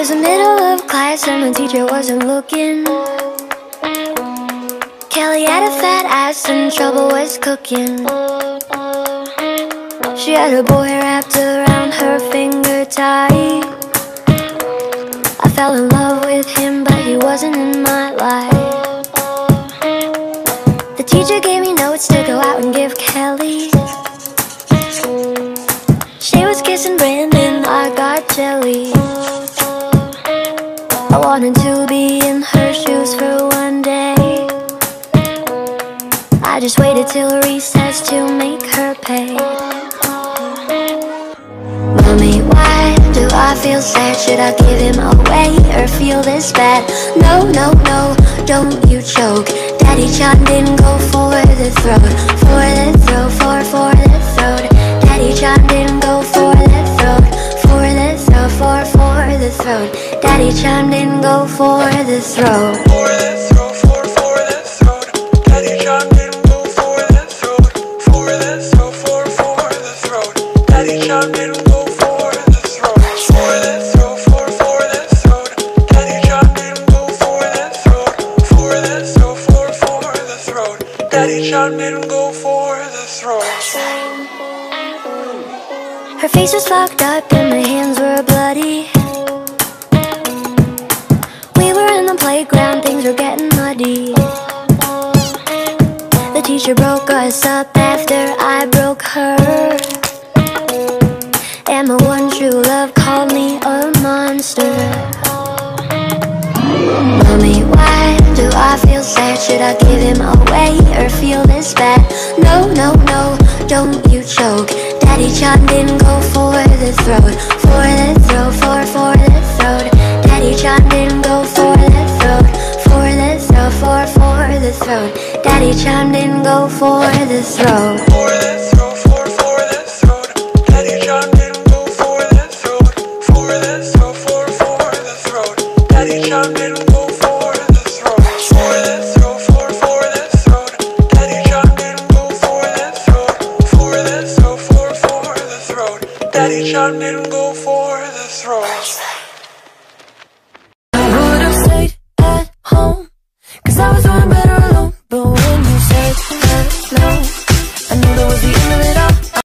the middle of class and the teacher wasn't looking. Kelly had a fat ass and trouble was cooking. She had a boy wrapped around her finger tight. I fell in love with him, but he wasn't in my life. The teacher gave me notes to go out and give Kelly. She was kissing Brandon, I got jelly. I wanted to be in her shoes for one day. I just waited till recess to make her pay. Mommy, why do I feel sad? Should I give him away or feel this bad? No, no, no, don't you choke. Daddy John didn't go for the throat. For the throat, for the throat. Daddy John didn't go for the throat. For the throat, for the throat. Daddy John didn't go for the throat. For the throat, for the throat. Daddy John didn't go for the throat. For the throat, for the throat. Daddy John didn't go for the throat. For the throat, for the throat. Daddy John didn't go for the throat. For the throat, for the throat. Daddy John didn't go for the throat. Her face was fucked up and my hands were bloody. We were in the playground, things were getting muddy. The teacher broke us up after I broke her. And my one true love called me a monster. Mommy, why do I feel sad? Should I give him away or feel this bad? No, no, no, don't you choke. Daddy John didn't go for the throat. For the throat, for the throat. Daddy John didn't go for the throat. For the throat, for the throat. Daddy John didn't go for the throat. For the throat, for the throat. Daddy John didn't go for the throat. For the throat, for the throat. Daddy John didn't go for the throat. For the throat, for the throat. Daddy John didn't go for the throat. For the throat, for the throat. Daddy John didn't go for the throat.